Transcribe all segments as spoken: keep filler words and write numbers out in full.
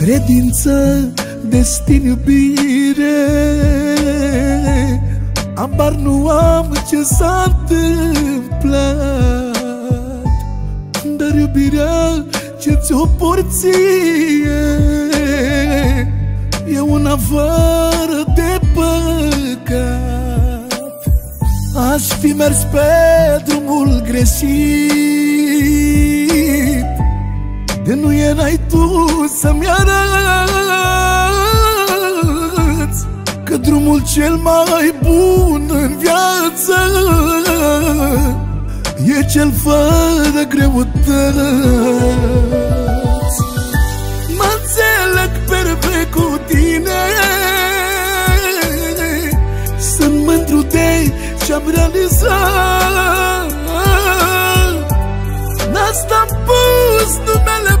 Credință, destin, iubire, habar nu am ce s-a întâmplat, dar iubirea ce ți-o porție e una fără de păcat. Aș fi mers pe drumul greșit, de nu erai tu să-mi arăți că drumul cel mai bun în viață e cel fără greutăți. Mă înțeleg perfect cu tine, sunt mândru de ce-am realizat. N-asta-am pus numele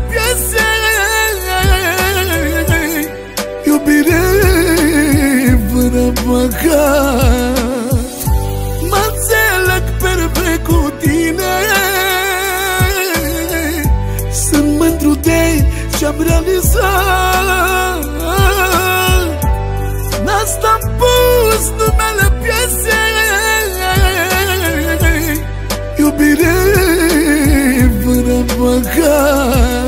piesei, iubire fără păcat. Mă înțeleg perfect cu tine, sunt mândru de ce-am realizat. N-asta-am pus numele piesei, iubire fără păcat.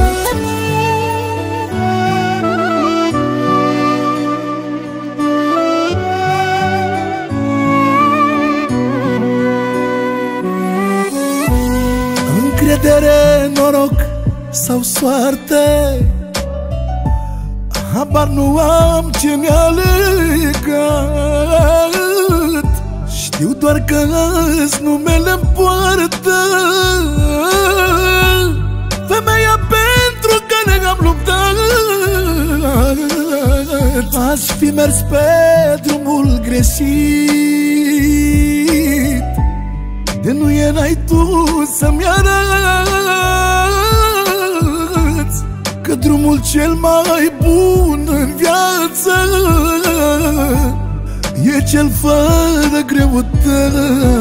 Încredere, noroc sau soarte, habar nu am ce mi-a legat. Știu doar că azi numele-mi poartă femeia pentru care am luptat. Aș fi mers pe drumul greșit, de nu erai tu să-mi arăți că drumul cel mai bun în viață e cel fără greutăți.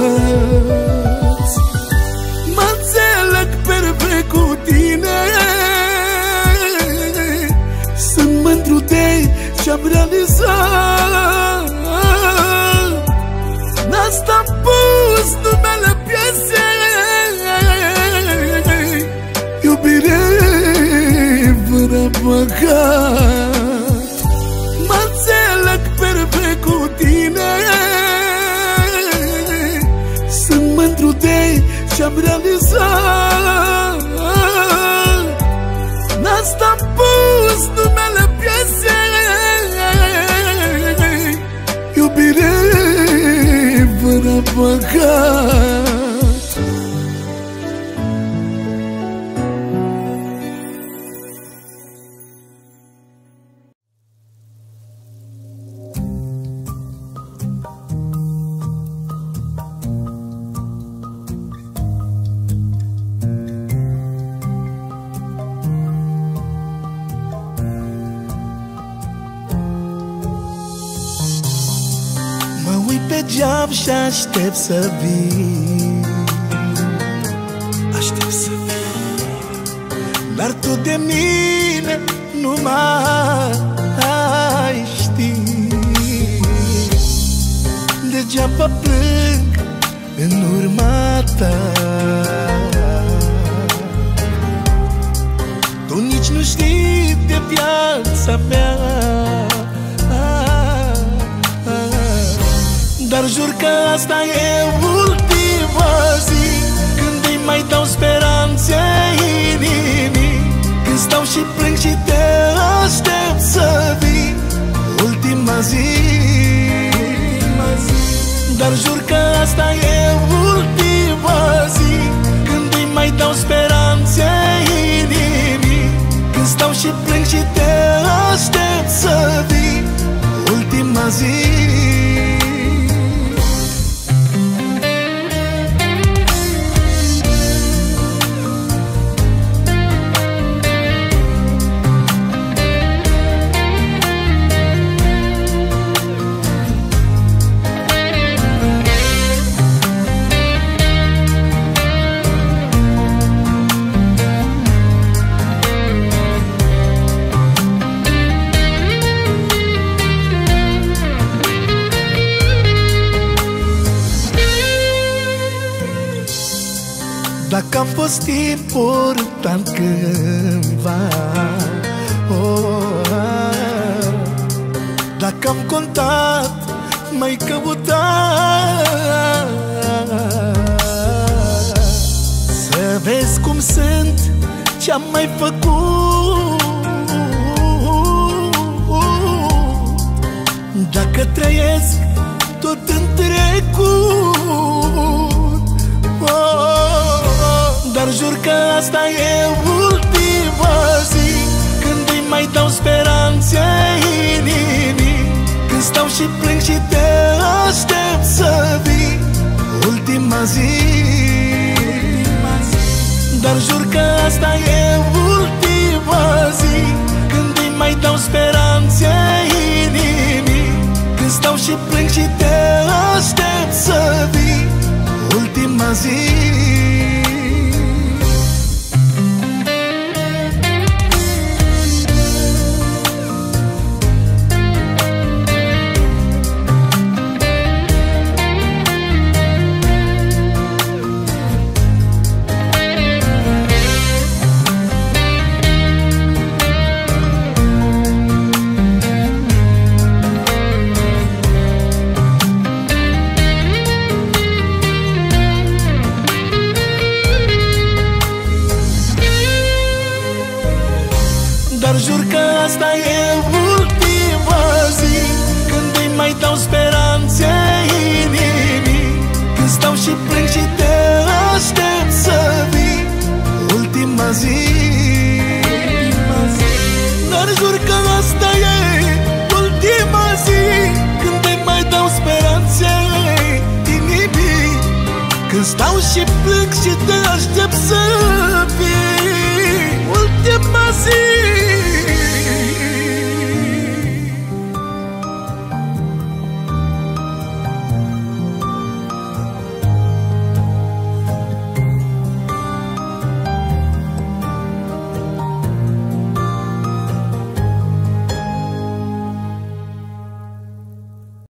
Mă înțeleg perfect cu tine, sunt mândru de ce-am realizat. N-asta-am pus numele piesei, iubire fără păcat. Mă înțeleg perfect cu tine, sunt mândru de ce-am realizat. N-asta-am pus numele piesei, iubire fără păcat. Geam și aștept să vii, aștept să vii, dar tu de mine nu mai știi. Degeaba plâng în urma ta, tu nici nu știi de viața mea. Dar jur că asta e ultima zi când îi mai dau speranțe inimii, când stau și plâng și te aștept să vii. Ultima zi, dar jur că asta e ultima zi când îi mai dau speranțe inimii, când stau și plâng și te aștept să vii. Ultima zi. Dacă am fost important cândva, oh, dacă am contat, m-ai căutat. Să vezi cum sunt, ce-am mai făcut. Dacă trăiesc tot în trecut, dar jur că asta e ultima zi când îi mai dau speranțe inimii, când stau și plâng și te aștept să vii. Ultima zi, dar jur că asta e ultima zi când îi mai dau speranțe inimii, când stau și plâng și te aștept să vii. Ultima zi. Dar jur că asta e ultima zi când îi mai dau speranțe inimii, când stau și plâng și te aștept să vii. Ultima zi. Dar jur că asta e ultima zi când îi mai dau speranțe inimii, când stau și plâng și te aștept să vii. Ultima zi.